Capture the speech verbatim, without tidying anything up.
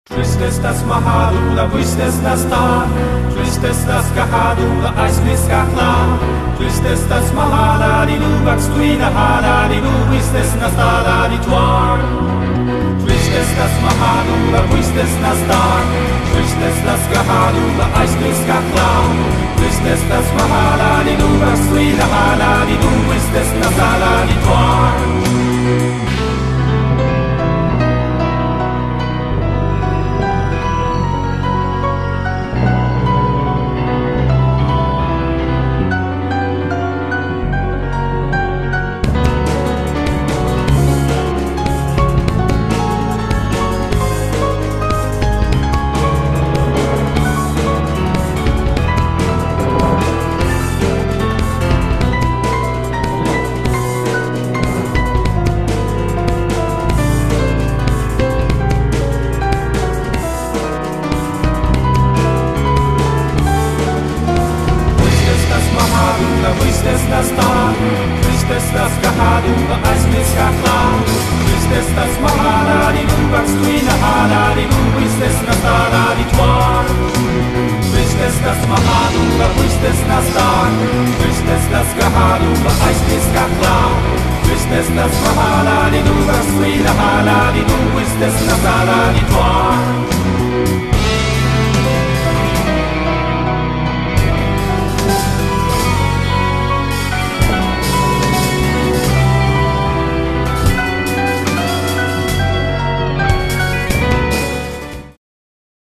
Tristes das Mahadula, tristes das da, tristes das Kahadula, Eisbis Kahla, tristes das Mahala, die du wachst, du in der Hala, die du bist es Nastala, die Tuar. Tristes das Mahadula, tristes das da, tristes das Kahadula, Eisbis Kahla, tristes das Mahala, die du wachst, du in der Hala, die du bist es Nastala, die Tuar. Tristes das da, tristes das Kahadula, Eisbis Kahla, tristes das Mahala, die du wachst, du in der Hala, die du bist es Nastala, die Tuar. Tristes das Mahadula, tristes das da, tristes das Kahadula, Eisbis Kahla, tristes das Mahala, die du wachst, du in der Hala, die du bist es Nastala, die Tuar.